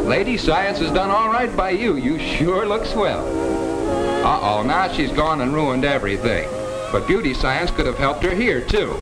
Lady Science has done all right by you. You sure look swell. Uh-oh, now she's gone and ruined everything. But Beauty Science could have helped her here, too.